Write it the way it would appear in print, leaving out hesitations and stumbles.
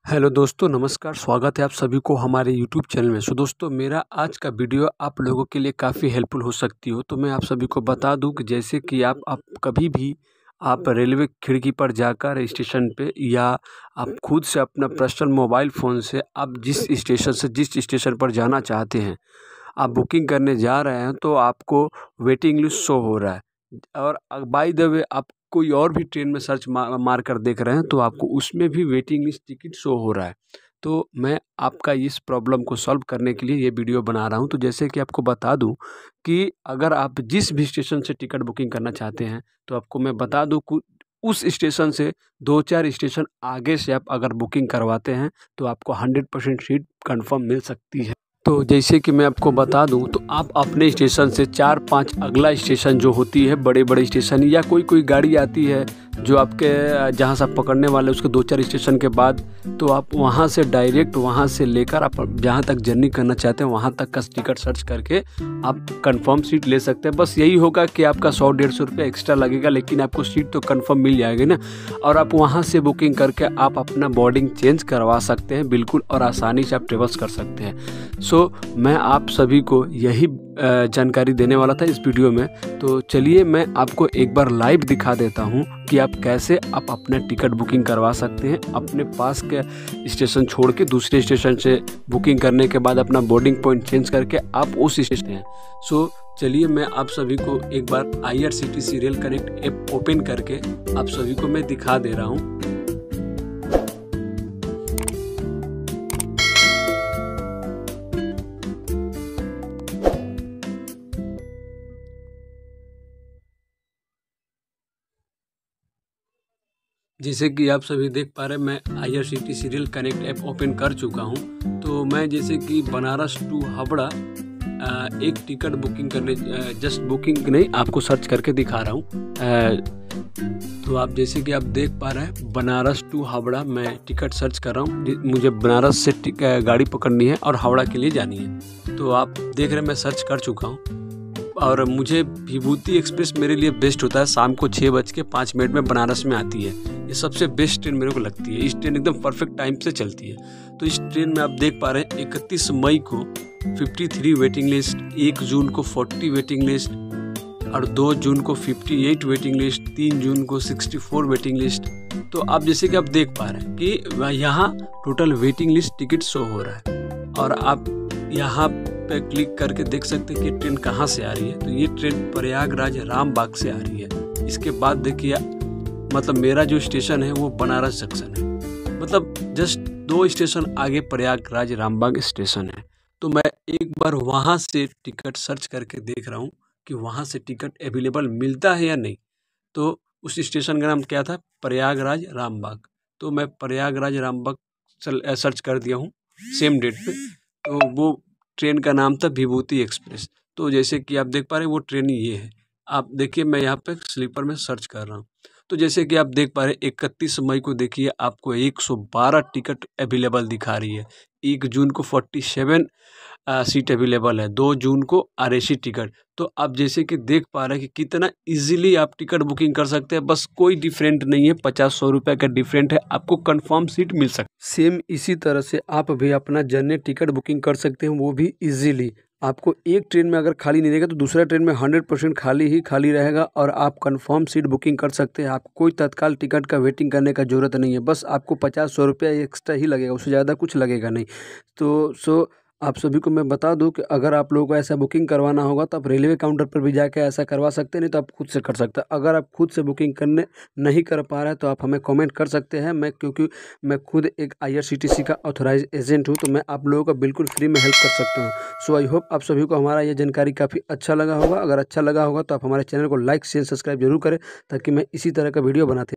Hello दोस्तों, नमस्कार। स्वागत है आप सभी को हमारे यूट्यूब चैनल में। दोस्तों, मेरा आज का वीडियो आप लोगों के लिए काफ़ी हेल्पफुल हो सकती हो। तो मैं आप सभी को बता दूं कि जैसे कि आप कभी भी आप रेलवे खिड़की पर जाकर स्टेशन पे या आप खुद से अपना पर्सनल मोबाइल फ़ोन से आप जिस स्टेशन पर जाना चाहते हैं, आप बुकिंग करने जा रहे हैं तो आपको वेटिंग लिस्ट शो हो रहा है। और बाय द वे आप कोई और भी ट्रेन में सर्च मार कर देख रहे हैं तो आपको उसमें भी वेटिंग लिस्ट टिकट शो हो रहा है। तो मैं आपका इस प्रॉब्लम को सॉल्व करने के लिए ये वीडियो बना रहा हूँ। तो जैसे कि आपको बता दूँ कि अगर आप जिस भी स्टेशन से टिकट बुकिंग करना चाहते हैं तो आपको मैं बता दूँ उस स्टेशन से 2-4 स्टेशन आगे से आप अगर बुकिंग करवाते हैं तो आपको 100% सीट कन्फर्म मिल सकती है। तो जैसे कि मैं आपको बता दूं तो आप अपने स्टेशन से 4-5 अगला स्टेशन जो होती है, बड़े बड़े स्टेशन या कोई गाड़ी आती है जो आपके जहां से आप पकड़ने वाले उसके 2-4 स्टेशन के बाद, तो आप वहां से डायरेक्ट वहां से लेकर आप जहां तक जर्नी करना चाहते हैं वहां तक का टिकट सर्च करके आप कंफर्म सीट ले सकते हैं। बस यही होगा कि आपका 100-150 रुपये एक्स्ट्रा लगेगा, लेकिन आपको सीट तो कंफर्म मिल जाएगी ना। और आप वहां से बुकिंग करके आप अपना बोर्डिंग चेंज करवा सकते हैं बिल्कुल, और आसानी से आप ट्रेवल्स कर सकते हैं। मैं आप सभी को यही जानकारी देने वाला था इस वीडियो में। तो चलिए मैं आपको एक बार लाइव दिखा देता हूं कि आप कैसे आप अपना टिकट बुकिंग करवा सकते हैं। अपने पास के स्टेशन छोड़ के दूसरे स्टेशन से बुकिंग करने के बाद अपना बोर्डिंग पॉइंट चेंज करके आप उस स्टेशन हैं। चलिए मैं आप सभी को एक बार IRCTC rail connect app open करके आप सभी को मैं दिखा दे रहा हूँ। जैसे कि आप सभी देख पा रहे हैं, मैं IRCTC rail connect app open कर चुका हूं। तो मैं जैसे कि बनारस टू हावड़ा एक टिकट बुकिंग करने जस्ट बुकिंग नहीं, आपको सर्च करके दिखा रहा हूं। तो आप जैसे कि आप देख पा रहे हैं, बनारस टू हावड़ा मैं टिकट सर्च कर रहा हूं। मुझे बनारस से गाड़ी पकड़नी है और हावड़ा के लिए जानी है। तो आप देख रहे हैं मैं सर्च कर चुका हूँ और मुझे विभूति एक्सप्रेस मेरे लिए बेस्ट होता है। शाम को 6:05 में बनारस में आती है। ये सबसे बेस्ट ट्रेन मेरे को लगती है। इस ट्रेन एकदम परफेक्ट टाइम से चलती है। तो इस ट्रेन में आप देख पा रहे हैं 31 मई को 53 वेटिंग लिस्ट, 1 जून को 40 वेटिंग लिस्ट और 2 जून को 58 वेटिंग लिस्ट, 3 जून को 64 वेटिंग लिस्ट। तो आप जैसे कि आप देख पा रहे हैं कि यहाँ total waiting list ticket show हो रहा है और आप यहाँ पे क्लिक करके देख सकते हैं कि ट्रेन कहाँ से आ रही है। तो ये ट्रेन प्रयागराज रामबाग से आ रही है। इसके बाद देखिए, मतलब मेरा जो स्टेशन है वो बनारस जंक्शन है, मतलब जस्ट 2 स्टेशन आगे प्रयागराज रामबाग स्टेशन है। तो मैं एक बार वहाँ से टिकट सर्च करके देख रहा हूँ कि वहाँ से टिकट अवेलेबल मिलता है या नहीं। तो उस स्टेशन का नाम क्या था? प्रयागराज रामबाग। तो मैं प्रयागराज रामबाग सर्च कर दिया हूँ सेम डेट पे। तो वो ट्रेन का नाम था विभूति एक्सप्रेस। तो जैसे कि आप देख पा रहे हैं वो ट्रेन ये है। आप देखिए मैं यहाँ पे स्लीपर में सर्च कर रहा हूँ। तो जैसे कि आप देख पा रहे हैं 31 मई को देखिए आपको 112 टिकट अवेलेबल दिखा रही है। 1 जून को 47 सीट अवेलेबल है। 2 जून को 82 टिकट। तो आप जैसे कि देख पा रहे हैं कि कितना इजीली आप टिकट बुकिंग कर सकते हैं। बस कोई डिफरेंट नहीं है, 50-100 रुपये का डिफरेंट है, आपको कंफर्म सीट मिल सकती है। सेम इसी तरह से आप भी अपना जर्नी टिकट बुकिंग कर सकते हैं, वो भी इजीली। आपको एक ट्रेन में अगर खाली नहीं रहेगा तो दूसरा ट्रेन में 100% खाली ही खाली रहेगा और आप कंफर्म सीट बुकिंग कर सकते हैं। आपको कोई तत्काल टिकट का वेटिंग करने का ज़रूरत नहीं है। बस आपको 50-100 रुपया एक्स्ट्रा ही लगेगा, उससे ज़्यादा कुछ लगेगा नहीं। तो आप सभी को मैं बता दूं कि अगर आप लोगों को ऐसा बुकिंग करवाना होगा तो आप रेलवे काउंटर पर भी जाकर ऐसा करवा सकते हैं, नहीं तो आप खुद से कर सकते हैं। अगर आप खुद से बुकिंग करने नहीं कर पा रहे हैं तो आप हमें कमेंट कर सकते हैं। क्योंकि मैं खुद एक IRCTC का ऑथराइज एजेंट हूं, तो मैं आप लोगों का बिल्कुल फ्री में हेल्प कर सकता हूं। आई होप आप सभी को हमारा ये जानकारी काफ़ी अच्छा लगा होगा। अगर अच्छा लगा होगा तो आप हमारे चैनल को लाइक शेयर सब्सक्राइब जरूर करें ताकि मैं इसी तरह का वीडियो बनाते